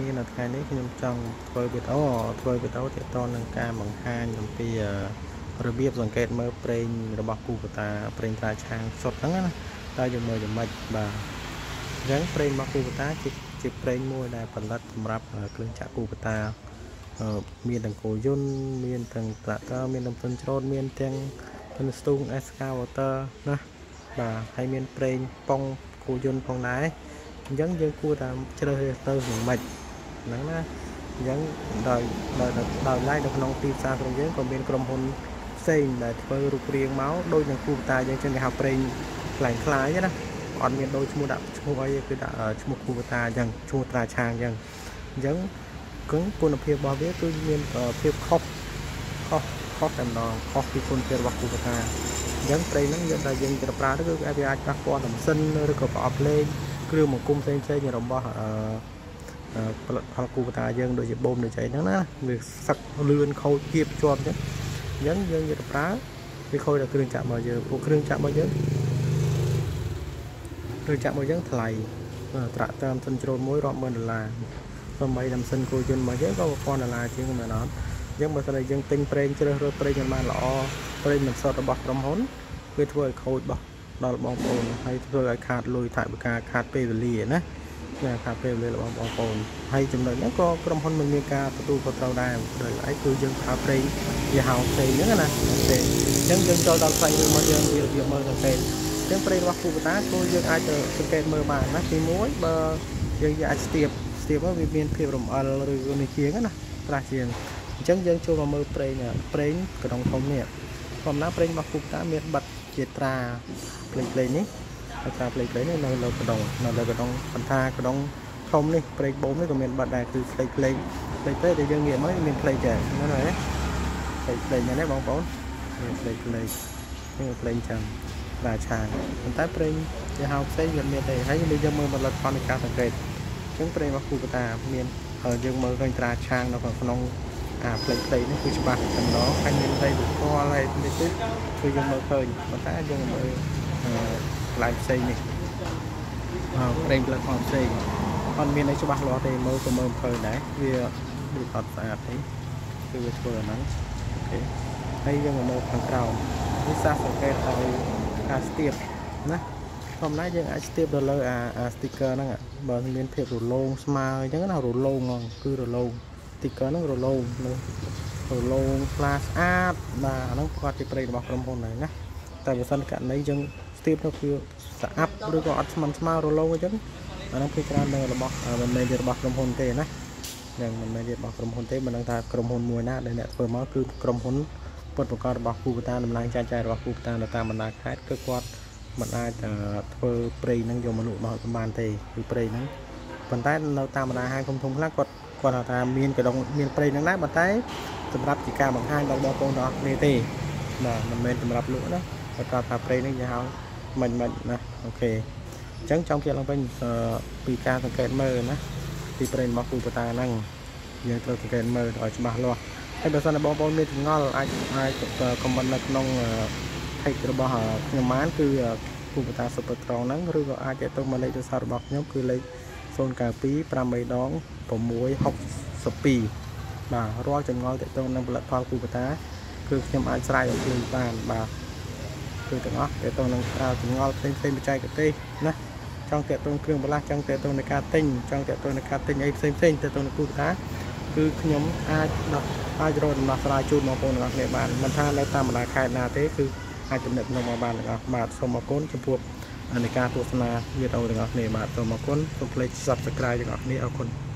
គ្នានៅថ្ងៃនេះខ្ញុំចង់ធ្វើវីដេអូទាក់ទងនឹងការបង្ហាញអំពីរបៀបសង្កេតមើលប្រេងរបស់គូបតាប្រេងត្រាឆាងសុទ្ធហ្នឹងណាតើយើងមើលយ៉ាងម៉េចបាទអញ្ចឹងប្រេងរបស់គូបតាជាប្រេងមួយដែលផលិតសម្រាប់គ្រឿងចក្រគូបតាមានទាំងគោយន្តមានទាំងត្រាក់ទ័រមានទាំងទុនច្រូតមានទាំងស្ទូង excavator ណាបាទហើយមានប្រេងប៉ុងគោយន្តផងដែរអញ្ចឹងយើងគួរតែជ្រើសរើសទៅយ៉ាងម៉េចហ្នឹងណាអញ្ចឹងដោយឡែកនៅក្នុងទីផ្សាររបស់យើងក៏មានក្រុមហ៊ុនផ្សេងដែលធ្វើរូបរាងមកដូចនឹងគូបតាយើងចឹងគេហៅប្រេងខ្លាំងណាអត់មានដូចឈ្មោះដាក់ឈ្មោះអីគឺដាក់ឈ្មោះគូបតាអញ្ចឹងឈ្មោះត្រាឆាងអញ្ចឹងគុណភាពរបស់វាគឺមានភាពខុសតែម្ដងខុសពីគុណភាពរបស់គូបតាអញ្ចឹងប្រេងហ្នឹងយើងដែលយើងប្រើទៅគឺវាអាចប៉ះពាល់ដល់ម៉ាស៊ីនឬក៏ប្រអប់លេខគ្រឿងបង្គុំផ្សេងរបស់ផលិតផលគូបតាយើងដូចជាបូមដូចអីហ្នឹងណាវាសឹកលឿនខូចគៀបជាប់អញ្ចឹងយើងយកទៅប្រើវាខូចដល់គ្រឿងចក្ររបស់យើងពួកគ្រឿងចក្ររបស់យើងថ្លៃត្រាក់ទ័រទុនច្រូតមួយរាប់ម៉ឺនដុល្លារសូម្បីតែម៉ាស៊ីនគោយន្តរបស់យើងក៏$1000ជាងមែនអត់អញ្ចឹងបើសិនជាយើងទិញប្រេងជ្រើសរើសប្រេងឲ្យបានល្អប្រេងមិនសុទ្ធរបស់ក្រុមហ៊ុនវាធ្វើឲ្យខូចដល់បងប្អូនហើយធ្វើឲ្យខាតលុយថវិកាខាតពេលវេលាណាខាតពេលវេលារបស់បងប្អូនហើយចំណុចហ្នឹងក៏ក្រុមហ៊ុនមិនមានការទទួលខុសត្រូវដែរដោយឡែកគឺយើងប្រើប្រេងជាហៅផ្សេងហ្នឹងណាទេអញ្ចឹងយើងចូលដល់ផ្នែករបស់យើងវារបៀបមើលសង្កេតអញ្ចឹងប្រេងរបស់គូបតាគឺយើងអាចទៅសង្កេតមើលបានណាទី1បើយើងអាចស្ទាបវាមានភាពរំអិលឬនេះជាងណាត្រាស់ជាងអញ្ចឹងយើងចូលមកមើលប្រេងក្នុងធំនេះធម្មតាប្រេងរបស់គូបតាមានបិទជាត្រាផ្លេងនេះត្រាផ្លេងនេះនៅលើកដុងបន្ថាកដុងធំនេះប្រេងបូមនេះក៏មានបិទដែរគឺផ្លេងដែលយើងងាកមកមានផ្លេងដែរហ្នឹងហើយណាផ្លេងហ្នឹងបងប្អូនមានផ្លេងចឹងត្រាឆាងប៉ុន្តែប្រេងជាហៅផ្សេងវាមានទេហើយយើងមើលផលិតផលនៃការសង្កេតអញ្ចឹងប្រេងរបស់គូបតាមានយើងមើលឃើញត្រាឆាងនៅក្នុងផ្លេងនេះគឺច្បាស់តែម្ដងហើយមានផ្លេងពណ៌ហើយនេះគឺយើងមើលឃើញប៉ុន្តែយើងមើលកន្លែងផ្សេងនេះប្រេងផលិតផលផ្សេងអត់មានអីច្បាស់លាស់ទេមើលក៏មើលឃើញដែរវាដូចអត់ស្អាតទេគឺវាធ្វើអាហ្នឹងអូខេហើយយើងមកមើលខាងក្រោមវាសាសង្កេតឲ្យការស្ទាបណាធម្មតាយើងអាចស្ទាបទៅលើsticker ហ្នឹងបើមានភាពរលោងស្មើអញ្ចឹងណារលោងហ្មងគឺរលោង sticker ហ្នឹងរលោងស្លាស្អាតបាទអាហ្នឹងគាត់ជាប្រេងរបស់ក្រុមហ៊ុនហ្នឹងណាតែបើសិនករណីយើងស្ទាបទៅគឺស្អាប់ឬក៏អត់ស្មើរលោងអញ្ចឹងអាហ្នឹងគឺច្រើននៅរបស់មិនមែនជារបស់ក្រុមហ៊ុនទេណាយ៉ាងមិនមែនជារបស់ក្រុមហ៊ុនទេមិនដឹងថាក្រុមហ៊ុនមួយណាដែលអ្នកធ្វើមកគឺក្រុមហ៊ុនពុតប្រកបរបស់គូបតាដំណើរចាយរបស់គូបតានៅតាមបណ្ដាខេត្តគឺគាត់មិនអាចធ្វើប្រេងហ្នឹងយកមកលក់មកបានទេគឺប្រេងហ្នឹងប៉ុន្តែនៅតាមបណ្ដាហាងធំខ្លះគាត់ថាមានកដុងមានប្រេងហ្នឹងដែរប៉ុន្តែសម្រាប់ជាការបង្ហាញដល់បងប្អូនទាំងអស់គ្នាទេបាទមិនមែនសម្រាប់លក់ណាគាត់ថាប្រេងហ្នឹងគេហៅមិនណាអូខេអញ្ចឹងចង់ជម្រាបឡើងវិញពីការសង្កេតមើលណាពីប្រេងរបស់គូបតាហ្នឹងយើងត្រូវសង្កេតមើលឲ្យច្បាស់លាស់ហើយបើសិនជាបងប្អូនមានចម្ងល់អាចខមមិននៅក្នុងpage របស់ខ្ញុំបានគឺគូបតា Super Strong ហ្នឹងឬក៏អាចទៅមកលេខទូរស័ព្ទរបស់ខ្ញុំគឺលេខ092-83-662បាទរាល់ចម្ងល់ទាក់ទងនឹងផលិតផលគូបតាគឺខ្ញុំអាចស្រាយអំពីបានបាទគឺទាំងអស់ទាក់ទងនឹងចម្ងល់ផ្សេងបច្ចេកទេសណាចង់ទាក់ទងគ្រឿងបន្លាស់ចង់ទាក់ទងនឹងការទិញចង់ទាក់ទងនឹងការទិញអីផ្សេងទាក់ទងនឹងគូបតាគឺខ្ញុំអាចរកដំណោះស្រាយជូនបងប្អូនទាំងអស់គ្នាបានមិនថានៅតាមបណ្ដាខេត្តណាទេគឺអាចទំនាក់ទំនងមកបានទាំងអស់បាទសូមអរគុណចំពោះនៃការទស្សនាវីដេអូទាំងអស់គ្នាបាទសូមអរគុណសូម Subscribe ទាំងអស់គ្នាអរគុណ